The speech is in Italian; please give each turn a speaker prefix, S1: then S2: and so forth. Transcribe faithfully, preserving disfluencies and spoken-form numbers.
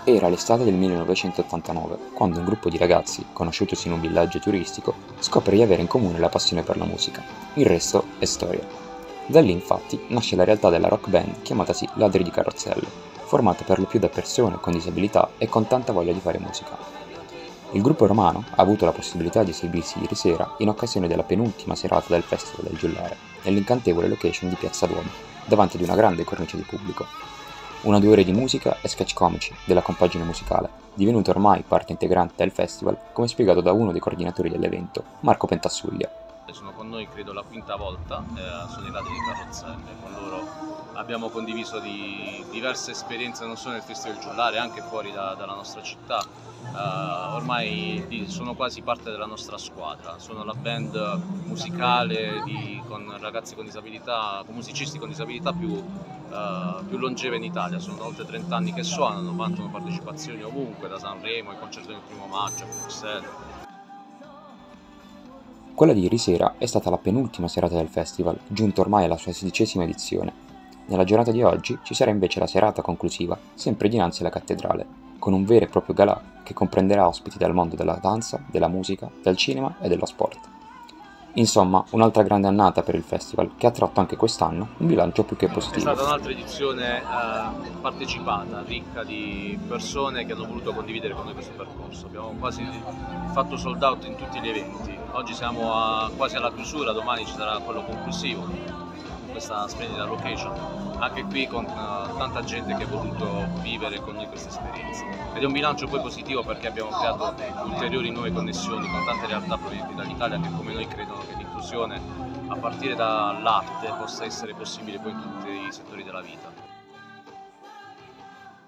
S1: Era l'estate del millenovecentottantanove, quando un gruppo di ragazzi, conosciutosi in un villaggio turistico, scopre di avere in comune la passione per la musica. Il resto è storia. Da lì, infatti, nasce la realtà della rock band chiamatasi Ladri di Carrozzelle, formata per lo più da persone con disabilità e con tanta voglia di fare musica. Il gruppo romano ha avuto la possibilità di esibirsi ieri sera in occasione della penultima serata del Festival del Giullare, nell'incantevole location di Piazza Duomo, davanti ad una grande cornice di pubblico. Una due ore di musica e sketch comici della compagine musicale, divenuta ormai parte integrante del festival, come spiegato da uno dei coordinatori dell'evento, Marco Pentassuglia.
S2: Sono con noi credo la quinta volta, eh, sono i Ladri di Carrozzelle, con loro abbiamo condiviso di diverse esperienze non solo nel Festival Giullare, anche fuori da, dalla nostra città. Uh, ormai di, sono quasi parte della nostra squadra, sono la band musicale di, con ragazzi con disabilità, con musicisti con disabilità più, uh, più longeva in Italia, sono da oltre trenta anni che suonano, vantano partecipazioni ovunque, da Sanremo, ai concerti del primo maggio, a Bruxelles.
S1: Quella di ieri sera è stata la penultima serata del festival, giunta ormai alla sua sedicesima edizione. Nella giornata di oggi ci sarà invece la serata conclusiva, sempre dinanzi alla cattedrale, con un vero e proprio galà che comprenderà ospiti dal mondo della danza, della musica, del cinema e dello sport. Insomma, un'altra grande annata per il festival, che ha tratto anche quest'anno un bilancio più che positivo.
S2: È stata un'altra edizione eh, partecipata, ricca di persone che hanno voluto condividere con noi questo percorso. Abbiamo quasi fatto sold out in tutti gli eventi. Oggi siamo a, quasi alla chiusura, domani ci sarà quello conclusivo, in questa splendida location. Anche qui con uh, tanta gente che ha voluto vivere con noi questa esperienza. Ed è un bilancio poi positivo perché abbiamo creato ulteriori nuove connessioni con tante realtà provenienti dall'Italia che come noi credono che l'inclusione a partire dall'arte possa essere possibile poi in tutti i settori della vita.